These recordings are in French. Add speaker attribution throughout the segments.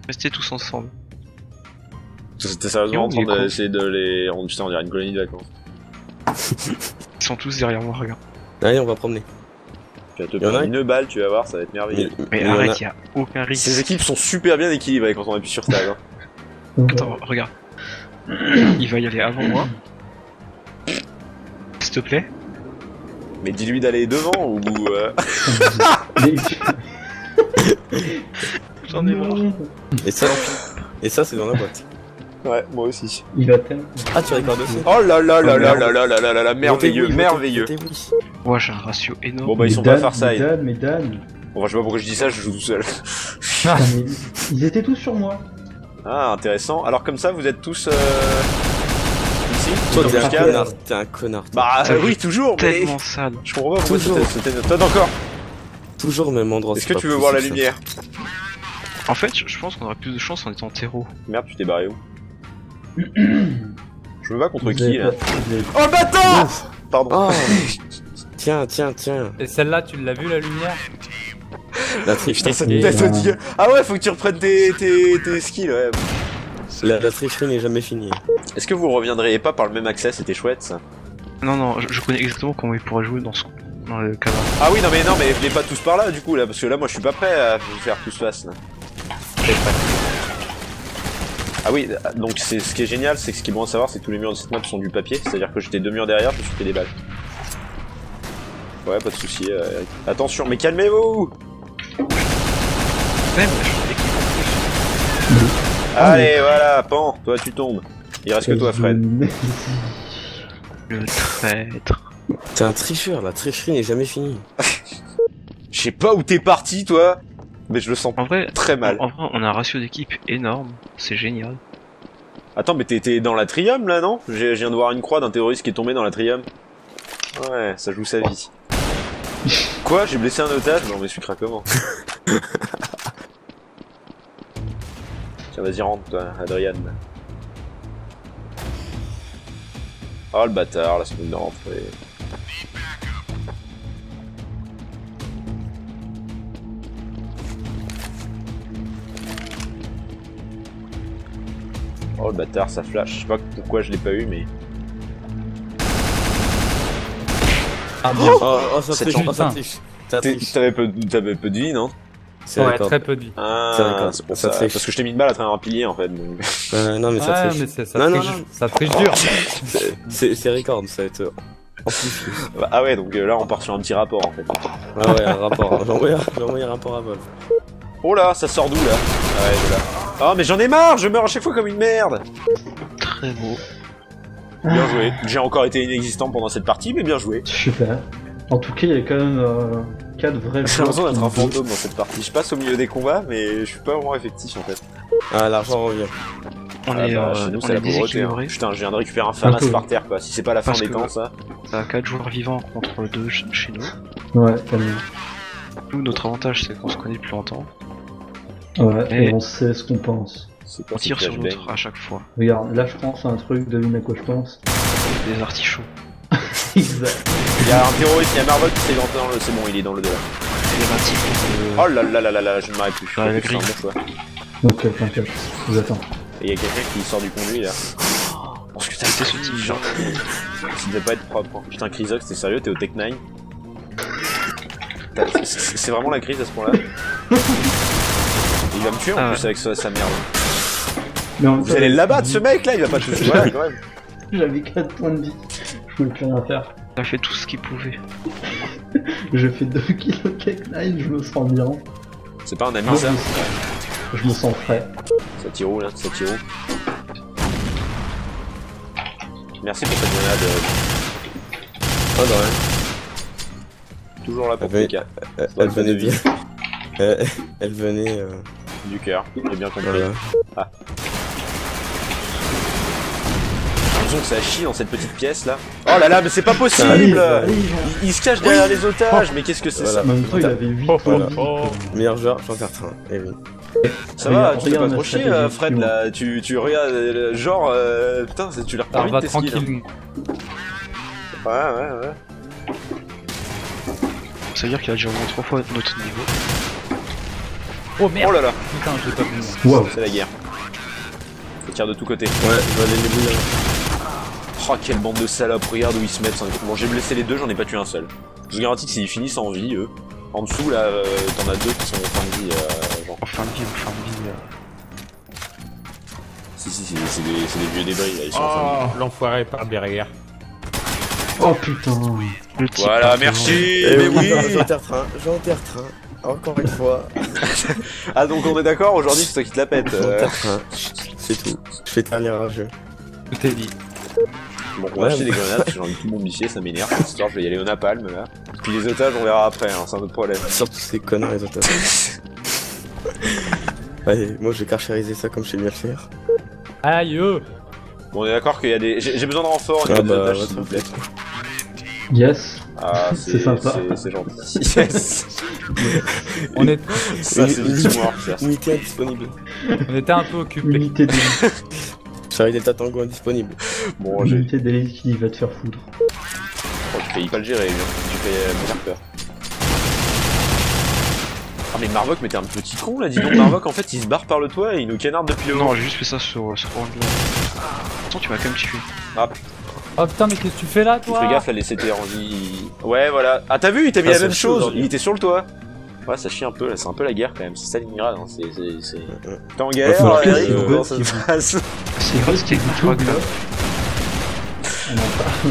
Speaker 1: Restez tous ensemble.
Speaker 2: T'es sérieusement en train d'essayer de les... Putain, on dirait une colonie de vacances.
Speaker 1: Ils sont tous derrière moi, regarde.
Speaker 3: Allez, on va promener.
Speaker 2: Tu vas te prendre une balle, tu vas voir, ça va être merveilleux.
Speaker 1: Mais arrête, y'a aucun risque.
Speaker 2: Ces équipes sont super bien équilibrées quand on appuie sur tag. Hein.
Speaker 1: Attends, regarde. Il va y aller avant moi. S'il te plaît.
Speaker 2: Mais dis-lui d'aller devant ou...
Speaker 1: J'en ai marre.
Speaker 3: Et ça c'est dans la boîte.
Speaker 2: Ouais, moi aussi.
Speaker 4: Il va tellement.
Speaker 3: Ah, tu recordes aussi.
Speaker 2: Oh là là là là là là là là là là, merveilleux, merveilleux.
Speaker 1: Moi j'ai un ratio énorme.
Speaker 2: Bon bah ils sont pas Farside.
Speaker 4: Mais Dan.
Speaker 2: Bon bah je sais pas pourquoi je dis ça, je joue tout seul.
Speaker 4: Ils étaient tous sur moi.
Speaker 2: Ah intéressant, alors comme ça vous êtes tous ici.
Speaker 3: Toi t'es un connard.
Speaker 2: Bah oui toujours, mais...
Speaker 1: Tellement sale.
Speaker 2: Je comprends pas pourquoi c'était notre tonne encore.
Speaker 3: Toujours au même endroit.
Speaker 2: Est-ce que tu veux voir la lumière?
Speaker 1: En fait je pense qu'on aurait plus de chance en étant terreau.
Speaker 2: Merde tu t'es barré où? Je me bats contre qui là?
Speaker 4: Oh
Speaker 2: le bâtard! Pardon.
Speaker 3: Oh. Tiens.
Speaker 5: Et celle-là, tu l'as vu la lumière?
Speaker 3: La tricherie.
Speaker 2: Putain, cette tête de dieu. Ah ouais, faut que tu reprennes tes skills, ouais.
Speaker 3: La tricherie n'est jamais finie.
Speaker 2: Est-ce que vous reviendriez pas par le même accès? C'était chouette ça.
Speaker 1: Non, je connais exactement comment il pourrait jouer dans le cadre.
Speaker 2: Ah oui, non mais venez pas tous par là du coup là, parce que là moi je suis pas prêt à vous faire tous face là. Ah oui, donc ce qui est génial, c'est que ce qui est bon à savoir, c'est que tous les murs de cette map sont du papier, c'est-à-dire que j'étais 2 murs derrière, je me suis fait des balles. Ouais, pas de soucis. Attention, mais calmez-vous!
Speaker 1: Même,
Speaker 2: Allez, voilà, Pan, toi tu tombes. Il reste que toi, Fred.
Speaker 1: le traître.
Speaker 3: T'es un tricheur, la tricherie n'est jamais finie.
Speaker 2: Je sais pas où t'es parti, toi, mais je le sens
Speaker 1: En vrai,
Speaker 2: très mal.
Speaker 1: En vrai, on a un ratio d'équipe énorme, c'est génial.
Speaker 2: Attends, mais t'es dans l'atrium là, non? Je viens de voir une croix d'un terroriste qui est tombé dans l'atrium. Ouais, ça joue sa vie. Quoi? J'ai blessé un otage? Non, mais celui-là comment? Tiens, vas-y, rentre, toi, Adrien. Oh le bâtard, la semaine de rentrée. Oh le bâtard, ça flash. Je sais pas pourquoi je l'ai pas eu, mais.
Speaker 5: Ah bien.
Speaker 3: Oh, ça triche.
Speaker 2: T'avais peu de vie, non?
Speaker 5: Ouais, très peu de vie.
Speaker 2: Ah, c'est pour ça. Parce que je t'ai mis une balle à travers un pilier en fait. Donc...
Speaker 3: non, mais ça triche.
Speaker 5: Mais ça triche dur.
Speaker 3: C'est record, ça va être amplifié.
Speaker 2: Ah ouais, donc là on part sur un petit rapport en fait.
Speaker 3: Ah ouais, un rapport. J'ai envoyé un rapport à vol.
Speaker 2: Oh là, ça sort d'où là? Ah ouais, de là. Oh mais j'en ai marre, je meurs à chaque fois comme une merde.
Speaker 1: Très beau.
Speaker 2: Bien joué. J'ai encore été inexistant pendant cette partie, mais bien joué.
Speaker 4: Super. En tout cas, il y a quand même 4 vrais
Speaker 2: J'ai l'impression d'être un fantôme dans cette partie. Je passe au milieu des combats, mais je suis pas vraiment effectif en fait.
Speaker 3: Ah, l'argent revient.
Speaker 2: Chez nous, c'est la pauvreté. Hein. Putain, je viens de récupérer un FAMAS par terre quoi. Si c'est pas la fin des temps, ça.
Speaker 1: T'as 4 joueurs vivants contre 2 chez nous.
Speaker 4: Ouais, quand même.
Speaker 1: Nous, notre avantage, c'est qu'on se connaît plus longtemps.
Speaker 4: Ouais, et on sait ce qu'on pense.
Speaker 1: On tire sur l'autre à chaque fois.
Speaker 4: Regarde, là je pense à un truc, devine à quoi je pense.
Speaker 1: Des artichauts.
Speaker 4: Exact.
Speaker 2: Il y a un terroriste, il y a Marvel qui s'est lancé dans le... C'est bon, il est dans le 2 là. Oh là là là là là, je ne m'arrête plus.
Speaker 1: Dans la grille.
Speaker 2: C'est un bon choix.
Speaker 4: Ok, t'inquiète, je vous attends.
Speaker 2: Et il y a quelqu'un qui sort du conduit là.
Speaker 1: Oh putain, c'est ce type genre.
Speaker 2: Ça devait pas être propre. Hein. Putain, Chrysox, t'es sérieux? T'es au Tech 9? C'est vraiment la crise à ce point-là? Il va me tuer en plus avec sa merde.
Speaker 4: Mais
Speaker 2: vous allez l'abattre ce mec là, il va pas te tuer. Voilà, quand même.
Speaker 4: J'avais 4 points de vie. Je pouvais plus rien faire.
Speaker 1: Il a fait tout ce qu'il pouvait.
Speaker 4: J'ai fait 2 kills au Tech 9, je me sens bien.
Speaker 2: C'est pas un ami ça?
Speaker 4: Je me sens frais.
Speaker 2: Ça tire où là? Ça tire où? Merci pour cette grenade.
Speaker 3: Oh non, ouais.
Speaker 2: Toujours là pour PK.
Speaker 3: Elle venait bien. Elle venait
Speaker 2: du cœur, j'ai bien compris.
Speaker 3: Voilà.
Speaker 2: Ah. J'ai l'impression que ça chie dans cette petite pièce là. Oh là là, mais c'est pas possible! Il se cache derrière les otages, mais qu'est-ce que c'est ça?
Speaker 4: En même temps, il avait 8 points de vie.
Speaker 3: Meilleur joueur, j'en perds un. Eh oui.
Speaker 2: Ça va, tu t'es pas trop chier, Fred là. Tu regardes, genre, putain, tu leur prends vite tes skills.
Speaker 5: Tranquille.
Speaker 2: Ouais.
Speaker 1: Ça veut dire qu'il a déjà au moins 3 fois notre niveau.
Speaker 5: Oh merde.
Speaker 2: Oh là là,
Speaker 5: Putain, j'ai pas vu.
Speaker 4: Wow.
Speaker 2: c'est la guerre. Ça tire de tous côtés.
Speaker 3: Ouais, je vais aller les bouillir.
Speaker 2: Oh, quelle bande de salopes, regarde où ils se mettent. Bon, j'ai blessé les deux, j'en ai pas tué un seul. Je vous garantis que s'ils finissent en vie, eux. En dessous, là, t'en as deux qui sont en fin de vie, genre.
Speaker 1: En fin de vie.
Speaker 2: Si, c'est des vieux débris, là, ils sont en fin de vie.
Speaker 5: Oh, l'enfoiré par derrière.
Speaker 4: Oh putain.
Speaker 1: Le type
Speaker 2: Voilà,
Speaker 1: par
Speaker 2: merci.
Speaker 3: Eh
Speaker 2: Mais
Speaker 3: oui,
Speaker 2: oui.
Speaker 3: j'enterre-train. Encore une fois.
Speaker 2: Ah, donc on est d'accord, aujourd'hui, c'est toi qui te la pète.
Speaker 3: J'enterre-train. C'est tout. Je fais ternir un jeu.
Speaker 5: Tout est dit.
Speaker 2: Bon, on va acheter des grenades, parce que j'ai envie de tout bombifier, ça m'énerve. Cette histoire, je vais y aller au napalm, là. Puis les otages, on verra après, hein, c'est un autre problème.
Speaker 3: Surtout ces connards les otages. Allez, moi je vais carchériser ça comme je sais bien le faire.
Speaker 5: Aïe.
Speaker 2: Bon, on est d'accord qu'il y a des... J'ai besoin de renfort au niveau des otages, s'il vous plaît.
Speaker 4: Yes.
Speaker 2: Ah,
Speaker 4: C'est sympa.
Speaker 2: C'est gentil. Yes.
Speaker 5: On est,
Speaker 2: Ça, c'est du teamwork, ça.
Speaker 3: Unité indisponible.
Speaker 5: on était un peu occupés.
Speaker 4: Unité d'élite.
Speaker 3: Charité Tatango indisponible.
Speaker 2: Bon, j'ai...
Speaker 4: Unité d'élite qui va te faire foudre.
Speaker 2: Oh, tu faillis pas le gérer, lui, hein. Tu fais me faire peur. Ah, mais Marvok, mais t'es un petit con, là, dis donc. Marvok, en fait, il se barre par le toit et il nous canarde depuis le haut.
Speaker 1: Non, j'ai juste fait ça sur Orangela. Attends, tu m'as quand même tué.
Speaker 2: Ah,
Speaker 5: Oh putain, mais qu'est-ce que tu fais là, toi?
Speaker 2: fais gaffe, là, les CT en vie. Ouais, voilà. Ah, t'as vu, il t'a mis
Speaker 3: Ah,
Speaker 2: la
Speaker 3: ça
Speaker 2: même
Speaker 3: chie
Speaker 2: chose.
Speaker 3: aujourd'hui.
Speaker 2: Il était sur le toit. Ouais, ça chie un peu, là. C'est un peu la guerre, quand même. C'est Stalingrad, hein. T'es en galère,
Speaker 3: falloir que
Speaker 2: Eric,
Speaker 3: je-
Speaker 2: ou comment ça se passe?
Speaker 1: C'est quoi ce qui est du truc là?
Speaker 4: On en parle.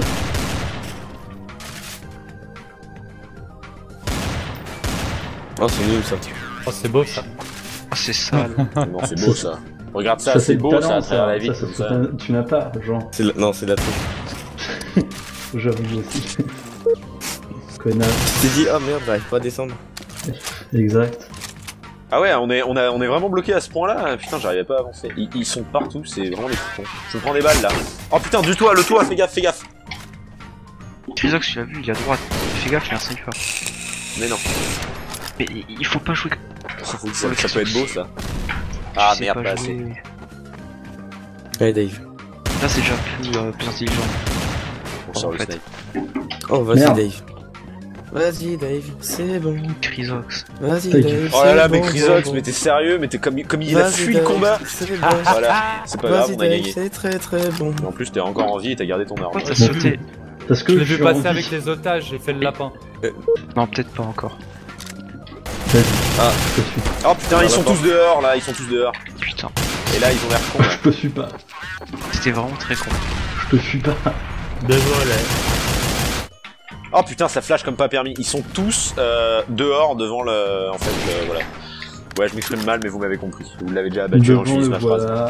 Speaker 3: Oh, c'est nul ça.
Speaker 5: Oh, c'est beau ça.
Speaker 1: Ah, c'est sale.
Speaker 2: Non, c'est beau, ça. Regarde ça, c'est
Speaker 4: du
Speaker 2: beau,
Speaker 4: talent,
Speaker 2: ça, à travers la vie,
Speaker 4: Ça,
Speaker 2: comme
Speaker 4: ça,
Speaker 2: ça.
Speaker 4: tu n'as pas, genre.
Speaker 3: Non, c'est de la triche.
Speaker 4: J'avoue aussi. Connard.
Speaker 3: Tu t'es dit, oh merde, j'arrive pas à descendre.
Speaker 4: Exact.
Speaker 2: Ah ouais, on est vraiment bloqué à ce point-là. Putain, j'arrivais pas à avancer. Ils sont partout, c'est vraiment des cons. Je me prends des balles là. Oh putain, du toit, le toit, fais gaffe, fais gaffe.
Speaker 1: Trizox, tu l'as vu, il est à droite. Fais gaffe, il y a un sniper.
Speaker 2: Mais non,
Speaker 1: Mais il faut pas jouer.
Speaker 2: ça peut être beau ça. Ah
Speaker 1: Tu sais
Speaker 2: merde, pas assez.
Speaker 1: jouer.
Speaker 3: Allez, Dave.
Speaker 1: Là, c'est déjà plus intelligent.
Speaker 2: On sort le
Speaker 1: fait.
Speaker 2: snipe.
Speaker 3: Oh, vas-y,
Speaker 4: Merde.
Speaker 3: Dave. Vas-y, Dave, c'est bon.
Speaker 1: Trizox.
Speaker 3: Vas-y,
Speaker 4: Hey,
Speaker 3: Dave.
Speaker 2: Oh là là,
Speaker 3: c'est
Speaker 2: mais
Speaker 3: bon,
Speaker 2: Chrysox,
Speaker 3: bon,
Speaker 2: mais
Speaker 3: bon.
Speaker 2: t'es sérieux, mais t'es comme il a
Speaker 3: Vas-y,
Speaker 2: fui le
Speaker 3: Dave,
Speaker 2: combat.
Speaker 3: c'est bon.
Speaker 2: Voilà, c'est pas grave,
Speaker 3: Vas-y,
Speaker 2: on a
Speaker 3: Dave,
Speaker 2: gagné.
Speaker 3: c'est très très bon.
Speaker 2: Et en plus, t'es encore en vie et t'as gardé ton arme.
Speaker 1: Pourquoi t'as
Speaker 4: Bon.
Speaker 1: sauté?
Speaker 4: Parce que
Speaker 5: Je l'ai
Speaker 4: suis
Speaker 5: vu passer
Speaker 4: en vie.
Speaker 5: avec les otages, j'ai fait le lapin.
Speaker 1: Non, peut-être pas encore.
Speaker 4: Vas-y.
Speaker 2: Ah.
Speaker 4: Je te suis.
Speaker 2: Oh putain, ils sont tous dehors là, ils sont tous dehors.
Speaker 1: Putain,
Speaker 2: Et là, ils ont l'air cons là.
Speaker 4: Je te suis pas.
Speaker 1: c'était vraiment très con.
Speaker 4: Je te suis pas.
Speaker 5: Désolé.
Speaker 2: Oh putain, ça flash comme pas permis. Ils sont tous dehors devant le. En fait, voilà. Ouais, je m'exprime mal, mais vous m'avez compris. Vous l'avez déjà abattu avant que je
Speaker 4: Devant
Speaker 2: finisse
Speaker 4: le
Speaker 2: ma phrase.
Speaker 4: voilà.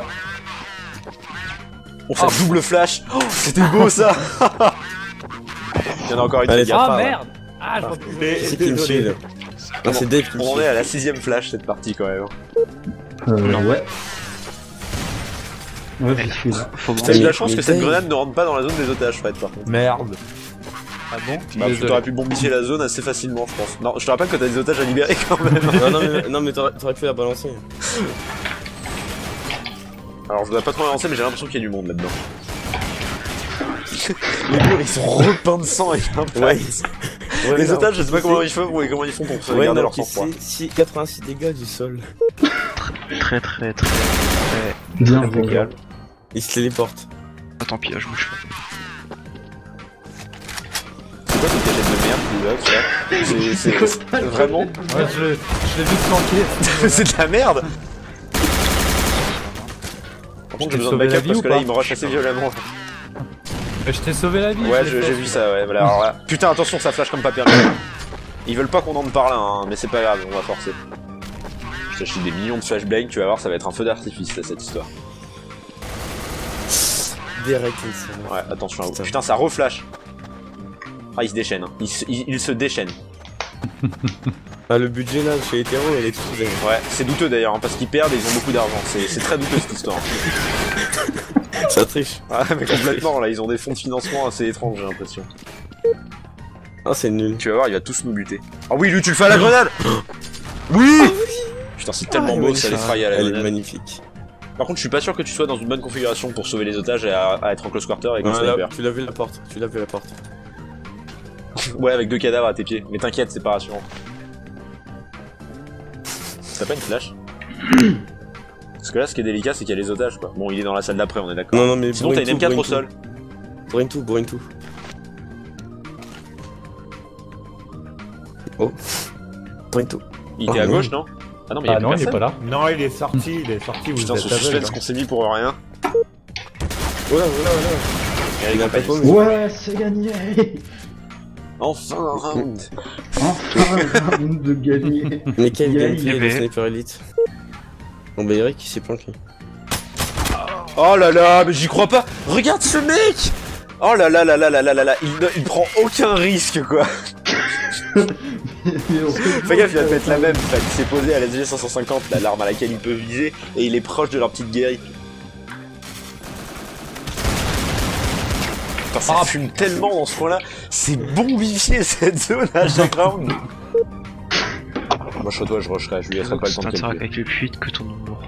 Speaker 2: On fait double flash. Oh, c'était beau ça. Il y en a encore une
Speaker 3: Allez,
Speaker 2: qui garde.
Speaker 5: Ah
Speaker 3: pas,
Speaker 5: merde! Ah, je vois plus.
Speaker 3: C'est qui me shield. Non, c'est Dave qui me
Speaker 2: On en
Speaker 3: shield.
Speaker 2: est à la 6ème flash cette partie quand même.
Speaker 4: Ouais. Ouais, je suis là.
Speaker 1: Faut
Speaker 2: T'as eu de la
Speaker 3: mais-
Speaker 2: chance
Speaker 3: mais
Speaker 2: que cette
Speaker 3: Dave-
Speaker 2: grenade ne rentre pas dans la zone des otages, Fred, par contre.
Speaker 5: Merde. Ah bon?
Speaker 2: Bah, t'aurais pu bombifier la zone assez facilement, je pense. Non, je te rappelle que t'as des otages à libérer quand même.
Speaker 3: Non, mais t'aurais pu la balancer.
Speaker 2: Alors, je voudrais pas trop avancer, mais j'ai l'impression qu'il y a du monde là-dedans. Les murs, ils sont repeints de sang et
Speaker 3: Ouais.
Speaker 2: Les otages, je sais pas comment ils font pour se
Speaker 3: Ouais,
Speaker 2: garder
Speaker 3: non,
Speaker 2: leur
Speaker 3: qui
Speaker 2: sang-froid.
Speaker 3: c'est 86 dégâts du sol.
Speaker 1: très.
Speaker 4: Bien,
Speaker 2: Impeccable.
Speaker 3: Il se téléporte.
Speaker 1: Ah, tant pis, là, je bouge pas.
Speaker 2: C'est quoi cette cachette de merde, là C'est vraiment
Speaker 5: Ouais, je l'ai vu flanquer.
Speaker 2: C'est de la merde. Par contre, j'ai
Speaker 5: t'ai
Speaker 2: besoin de
Speaker 5: sauvé la
Speaker 2: backup
Speaker 5: vie
Speaker 2: parce
Speaker 5: ou
Speaker 2: que là,
Speaker 5: pas
Speaker 2: il me rush assez violemment.
Speaker 5: Mais je t'ai sauvé la vie.
Speaker 2: Ouais,
Speaker 5: je l'ai
Speaker 2: j'ai
Speaker 5: fait.
Speaker 2: vu ça, ouais. Voilà, alors là. Putain, attention, ça flash comme pas permis. Ils veulent pas qu'on entre par là, hein, mais c'est pas grave, on va forcer. Je t'achète des millions de flashbangs, tu vas voir, ça va être un feu d'artifice, là, cette histoire.
Speaker 3: Direct, il
Speaker 2: Ouais, attention à vous. Putain, ça reflash. Ah, il se déchaîne, hein. Il se déchaîne.
Speaker 3: Ah, le budget là, chez Hétéro, il est tout dingue.
Speaker 2: Ouais, c'est douteux d'ailleurs, hein, parce qu'ils perdent et ils ont beaucoup d'argent. C'est très douteux cette histoire.
Speaker 3: Ça triche.
Speaker 2: Ouais, mais complètement, là, ils ont des fonds de financement assez étranges, j'ai l'impression.
Speaker 3: Ah, c'est nul.
Speaker 2: Tu vas voir, il va tous nous buter. Ah oui, lui, tu le fais à la grenade. Oui. Putain, c'est tellement beau que ça les fraye à la
Speaker 3: Elle est
Speaker 2: grenade.
Speaker 3: magnifique.
Speaker 2: Par contre, je suis pas sûr que tu sois dans une bonne configuration pour sauver les otages et à être en close quarter avec un
Speaker 3: Ouais, là,
Speaker 2: sniper.
Speaker 3: tu l'as vu la porte. Tu l'as vu la porte.
Speaker 2: Ouais, avec 2 cadavres à tes pieds. Mais t'inquiète, c'est pas rassurant. T'as pas une flash? Parce que là, ce qui est délicat, c'est qu'il y a les otages, quoi. Bon, il est dans la salle d'après, on est d'accord.
Speaker 3: Non, non, mais
Speaker 2: sinon, t'as une M4 au sol.
Speaker 3: Bourrine tout, bourrine tout. Oh. Bourrine tout.
Speaker 2: Il était à gauche, non? Ah non, mais
Speaker 5: Ah
Speaker 2: il y a
Speaker 5: non,
Speaker 2: plus
Speaker 5: il est pas
Speaker 2: personne.
Speaker 5: là.
Speaker 6: Non, il est sorti, vous
Speaker 2: Putain, ce
Speaker 6: êtes aveugle.
Speaker 2: suspense qu'on s'est mis pour rien.
Speaker 3: Oh là, oh là, oh là.
Speaker 2: Eric,
Speaker 3: a pas
Speaker 2: compagnie.
Speaker 3: trop,
Speaker 4: Ouais, c'est gagné.
Speaker 2: Enfin un round.
Speaker 4: Enfin, un round de gagné.
Speaker 3: Mais quel
Speaker 4: Yay.
Speaker 3: gameplay de Sniper Elite. Bon bah Eric il s'est planqué.
Speaker 2: Oh là là, mais j'y crois pas. Regarde ce mec. Oh là là là là là là là là. Il prend aucun risque, quoi. Fais gaffe, il va te mettre la même. Enfin, il s'est posé à la SG550, l'arme à laquelle il peut viser, et il est proche de leur petite guérille. Putain, ça fume tellement dans ce coin-là. C'est bombifié cette zone à chaque round. Moi, je toi, je rusherai, je lui laisserai pas le temps de calculer.
Speaker 1: avec le plus vite que ton humour.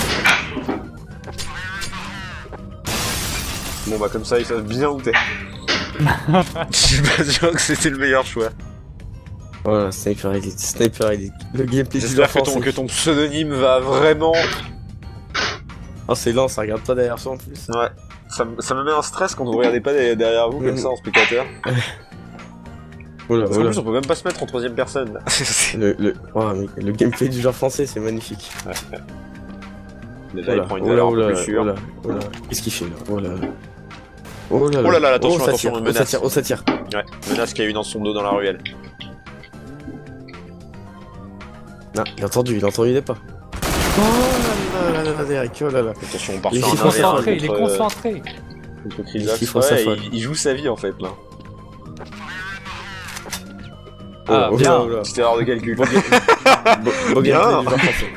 Speaker 2: Bon bah comme ça, ils savent bien où t'es. Je suis pas sûr que c'était le meilleur choix.
Speaker 3: Voilà, Sniper Elite, Sniper Elite. Le gameplay
Speaker 2: J'espère que ton pseudonyme va vraiment...
Speaker 3: Oh c'est lent, ça regarde pas derrière soi en plus.
Speaker 2: Ouais, ça me met un stress quand vous regardez pas derrière vous comme ça en spectateur.
Speaker 3: Oh là,
Speaker 2: Parce
Speaker 3: oh
Speaker 2: qu'en
Speaker 3: là.
Speaker 2: plus on peut même pas se mettre en troisième personne là.
Speaker 3: Oh, mec, le gameplay du genre français c'est magnifique.
Speaker 2: Déjà
Speaker 3: Oh
Speaker 2: il
Speaker 3: là,
Speaker 2: prend une
Speaker 3: oh là,
Speaker 2: valeur un
Speaker 3: oh
Speaker 2: peu
Speaker 3: là,
Speaker 2: plus sûre.
Speaker 3: oh là, oh là. Qu'est-ce qu'il fait là? Oh là. Oh là
Speaker 2: Oh là là, attention,
Speaker 3: ça
Speaker 2: attention,
Speaker 3: tire,
Speaker 2: menace.
Speaker 3: ça tire, oh ça tire.
Speaker 2: Ouais, menace qu'il y a eu dans son dos dans la ruelle.
Speaker 3: Non, il a entendu les pas. Oh là là là là, Eric, oh là là.
Speaker 2: Attention, on part
Speaker 3: Il
Speaker 2: sur
Speaker 3: est
Speaker 2: un
Speaker 5: Concentré, il est
Speaker 2: contre,
Speaker 5: concentré.
Speaker 2: contre Krizox.
Speaker 3: Il faut sa
Speaker 2: Ouais,
Speaker 3: folle.
Speaker 2: il joue sa vie en fait là.
Speaker 5: Ah,
Speaker 3: Oh, oh
Speaker 5: bien.
Speaker 3: là, oh là.
Speaker 2: Petite erreur de calcul.
Speaker 3: Beau gameplay du genre français.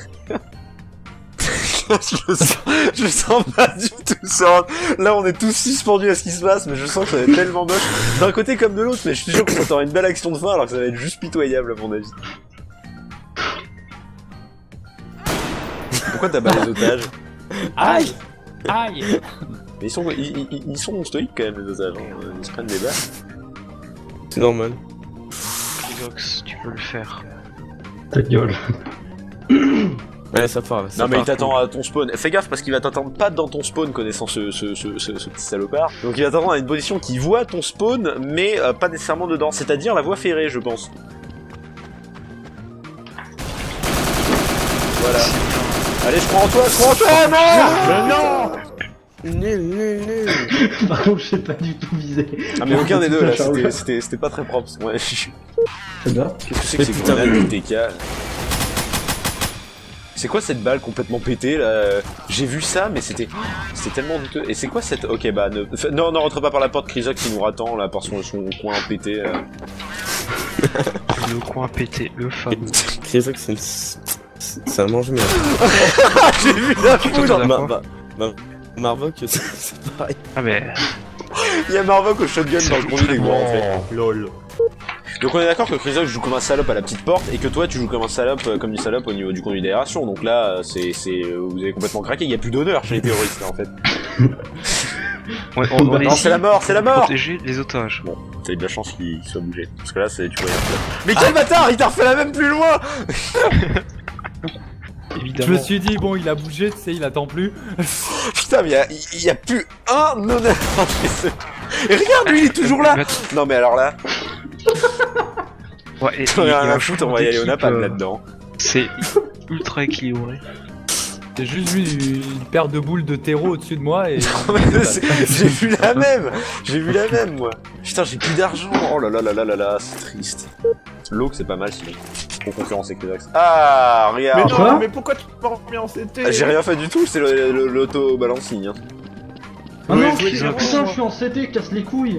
Speaker 2: je sens pas du tout ça. Là, on est tous suspendus à ce qui se passe, mais je sens que ça va être tellement moche. D'un côté comme de l'autre, mais je suis sûr que ça aura une belle action de fin, alors que ça va être juste pitoyable, à mon avis. Pourquoi t'as pas les otages?
Speaker 5: Aïe. Aïe.
Speaker 2: Mais ils sont stoïques quand même, les otages. Hein. Ils se prennent des balles.
Speaker 3: C'est normal.
Speaker 1: Xbox, tu peux le faire.
Speaker 4: Ta gueule.
Speaker 3: Ouais, ça part.
Speaker 2: Non mais il t'attend à ton spawn. Fais gaffe parce qu'il va t'attendre pas dans ton spawn connaissant ce petit salopard. Donc il va t'attendre à une position qui voit ton spawn mais pas nécessairement dedans. C'est-à-dire la voie ferrée je pense. Voilà. Allez je crois en toi, non.
Speaker 3: Nul.
Speaker 4: Par contre, je sais pas du tout viser.
Speaker 2: Ah mais aucun des deux là,
Speaker 4: Charles.
Speaker 2: c'était pas très propre. Ouais.
Speaker 4: C'est bien.
Speaker 2: Qu'est-ce que c'est que ces
Speaker 3: Putain,
Speaker 2: grenades de TK? C'est quoi cette balle complètement pétée là? J'ai vu ça mais c'était tellement douteux. Et c'est quoi cette... Ok bah non rentre pas par la porte, Krizox il nous attend là par son coin pété.
Speaker 1: Le coin pété, le fameux.
Speaker 3: Krizox c'est un mange-merde.
Speaker 2: J'ai vu la foudre.
Speaker 3: Marvok c'est pareil.
Speaker 1: Ah mais...
Speaker 2: Il y a Marvok au shotgun dans le conduit des gros en fait.
Speaker 6: Lol.
Speaker 2: Donc on est d'accord que Krizox joue comme un salope à la petite porte et que toi tu joues comme un salope comme une salope au niveau du conduit d'aération. Donc là vous avez complètement craqué, il y a plus d'honneur chez les terroristes là en fait.
Speaker 1: On est
Speaker 2: Non c'est la mort, c'est la mort.
Speaker 1: protéger les otages.
Speaker 2: Bon, t'as eu de la chance qu'il soit bougé. Parce que là tu vois rien. Mais quel bâtard, il t'a refait la même plus loin.
Speaker 1: Évidemment.
Speaker 5: Je me suis dit, bon, il a bougé, tu sais, il attend plus.
Speaker 2: Putain mais il y a plus un honneur chez ce... Et regarde lui il est toujours là. Non mais alors là,
Speaker 1: Ouais, et
Speaker 2: t'en
Speaker 1: il y
Speaker 2: as
Speaker 1: a
Speaker 2: rien
Speaker 1: un
Speaker 2: à foutre,
Speaker 1: choix
Speaker 2: on va y aller au
Speaker 1: d'équipe,
Speaker 2: napalm là-dedans.
Speaker 1: C'est ultra équilibré.
Speaker 5: J'ai juste vu une paire de boules de terreau au-dessus de moi et...
Speaker 2: J'ai vu la même. J'ai vu la même moi. Putain j'ai plus d'argent. Oh là là là là là là, c'est triste. L'eau c'est pas mal sinon. Pour concurrencer avec les axes. Ah
Speaker 6: Mais
Speaker 2: regarde.
Speaker 6: non,
Speaker 4: Quoi
Speaker 6: mais pourquoi tu m'as remis en CT?
Speaker 2: Ah, j'ai rien fait du tout, c'est l'auto-balancing. Hein.
Speaker 4: Ah non,
Speaker 6: jouer
Speaker 4: putain,
Speaker 6: différemment.
Speaker 4: je suis en CT, casse les couilles.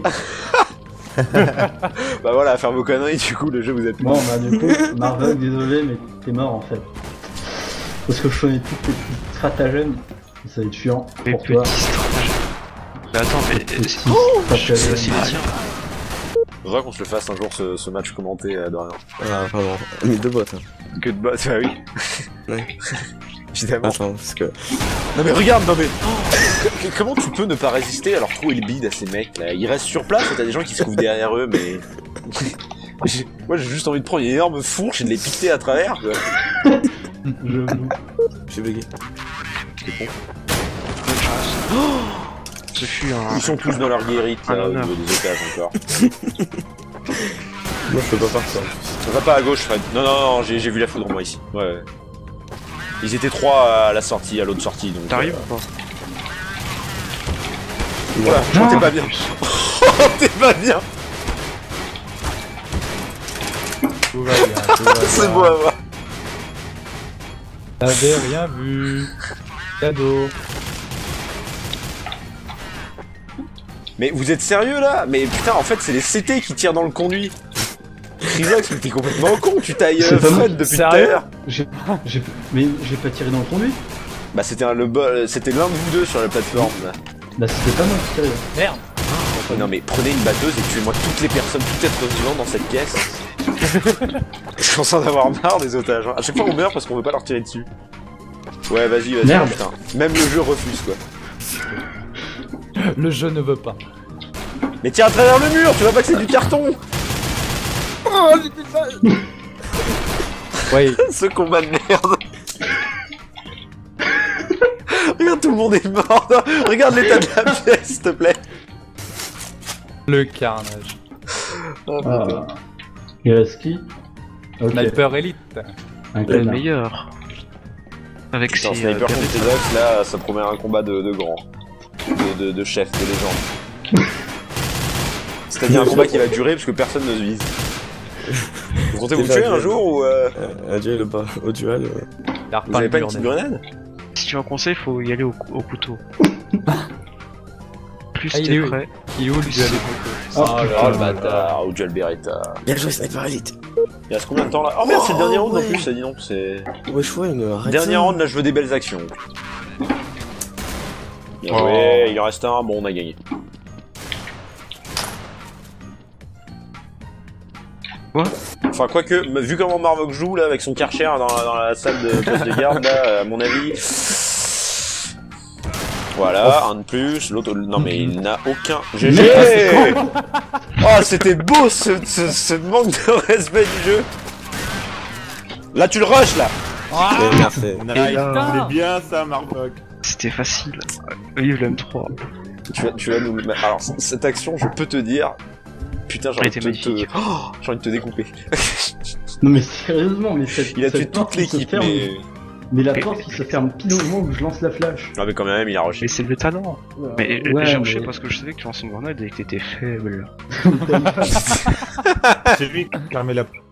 Speaker 2: Bah voilà, à faire vos conneries, du coup, le jeu vous êtes
Speaker 4: Bon, bah du coup, Marvel, désolé, mais t'es mort en fait. Parce que je connais tous tes petits stratagèmes. Ça va être chiant
Speaker 1: Mais
Speaker 4: pour
Speaker 1: petit
Speaker 4: toi.
Speaker 1: stratagème. Mais attends, mais...
Speaker 4: Stratagème.
Speaker 1: Ça c'est les tiens.
Speaker 2: Faudra qu'on se le fasse un jour ce match commenté de rien.
Speaker 3: Ah vraiment. Mais deux bottes. Hein.
Speaker 2: Que de boss, bah oui.
Speaker 3: Ouais.
Speaker 2: Évidemment.
Speaker 3: Attends, parce que...
Speaker 2: Non mais regarde, non mais... Comment tu peux ne pas résister à leur trouver le bide à ces mecs là? Ils restent sur place et t'as des gens qui se trouvent derrière eux, mais... Moi j'ai juste envie de prendre une énorme fourche et de les piquer à travers quoi.
Speaker 4: J'avoue.
Speaker 3: J'ai bugué.
Speaker 2: C'est bon.
Speaker 1: Bonne chance. Ce fut un...
Speaker 2: Ils sont tous dans leur guérite,
Speaker 1: Un
Speaker 2: là, au
Speaker 1: honneur.
Speaker 2: niveau des otages encore.
Speaker 3: Moi, je peux pas faire ça.
Speaker 2: Va pas à gauche, Fred. Non, non, non, j'ai vu la foudre, moi, ici. Ouais. Ils étaient 3 à la sortie, à l'autre sortie, donc...
Speaker 1: T'arrives ou pas?
Speaker 2: Voilà, t'es pas bien. Oh, t'es pas bien.
Speaker 5: Tout va bien, tout va
Speaker 2: C'est
Speaker 5: bien.
Speaker 2: beau à voir.
Speaker 5: T'avais rien vu. Cadeau.
Speaker 2: Mais vous êtes sérieux, là? Mais putain, en fait, c'est les CT qui tirent dans le conduit. Chrysox, mais t'es complètement con, tu tailles
Speaker 4: C'est pas moi.
Speaker 2: Fred depuis tout à
Speaker 5: Sérieux
Speaker 2: l'heure.
Speaker 4: Mais j'ai pas tiré dans le conduit.
Speaker 2: Bah, c'était c'était l'un de vous deux sur la plateforme, là.
Speaker 4: Bah c'était pas moi qui tirais.
Speaker 5: Merde.
Speaker 2: Non mais prenez une batteuse et tuez-moi toutes les personnes, tout être vivant dans cette pièce. Je commence à en avoir marre des otages. Hein. À chaque fois on meurt parce qu'on veut pas leur tirer dessus. Ouais vas-y,
Speaker 4: Merde.
Speaker 2: putain. Même le jeu refuse quoi.
Speaker 5: Le jeu ne veut pas.
Speaker 2: Mais tire à travers le mur, tu vois pas que c'est du carton.
Speaker 5: Oui.
Speaker 2: Ce combat de merde. Regarde, tout le monde est mort. Regarde l'état de la pièce, s'il te plaît.
Speaker 5: Le carnage.
Speaker 4: Ah. Il reste qui? Ok.
Speaker 5: Sniper Elite.
Speaker 4: Un
Speaker 1: Le
Speaker 4: connard.
Speaker 1: meilleur. Avec
Speaker 2: Putain,
Speaker 1: ses...
Speaker 2: Sniper contre Chrysox, là, ça promet un combat de grand. De chef, de légende. C'est-à-dire un combat qui va durer parce que personne ne se vise. Vous comptez vous
Speaker 3: C'est ça,
Speaker 2: tuer un
Speaker 3: je-
Speaker 2: jour ou
Speaker 3: Un duel pas au duel.
Speaker 2: vous avez pas une petite grenade?
Speaker 1: Si tu veux un conseil, faut y aller au couteau. Plus
Speaker 5: Ah, il
Speaker 1: t'es
Speaker 5: est où
Speaker 1: prêt.
Speaker 5: Il est où le duel des
Speaker 4: Oh,
Speaker 5: photos
Speaker 2: Oh le bâtard, au duel Beretta.
Speaker 3: Bien joué, Sniper Elite.
Speaker 2: Il reste combien de temps là? Oh merde, c'est le dernier round en
Speaker 3: ouais.
Speaker 2: plus, ça dit non, c'est...
Speaker 3: Ouais, je vois une arrête
Speaker 2: Dernier
Speaker 3: ça.
Speaker 2: round, là je veux des belles actions. Bien
Speaker 1: Oh.
Speaker 2: joué, il en reste un, bon on a gagné.
Speaker 1: Quoi?
Speaker 2: Enfin quoique, vu comment Marvok joue là avec son Karcher dans la salle de poste de garde là, à mon avis... Voilà, un de plus, l'autre... Non mais il n'a aucun... GG. Oh c'était beau ce manque de respect du jeu. Là tu le rush là.
Speaker 3: Eh, merci.
Speaker 6: C'est bien ça, Marvok.
Speaker 1: C'était facile. Vive le M3.
Speaker 2: Tu vas nous... Alors cette action, je peux te dire... Putain, j'ai
Speaker 1: Elle
Speaker 2: envie,
Speaker 1: était magnifique.
Speaker 2: j'ai envie de te découper.
Speaker 4: Non mais sérieusement, mais cette,
Speaker 2: Il a tué
Speaker 4: cette porte
Speaker 2: toute
Speaker 4: qui se
Speaker 2: l'équipe,
Speaker 4: ferme-
Speaker 2: mais...
Speaker 4: Mais la porte qui se ferme pile au moment où je lance la flash.
Speaker 2: Non mais quand même, il a rushé.
Speaker 1: Mais c'est le talent. Mais
Speaker 4: Ouais,
Speaker 1: j'ai rushé
Speaker 4: mais-
Speaker 1: parce que je savais que tu lançais une grenade et que t'étais faible.
Speaker 6: C'est lui qui a fermé la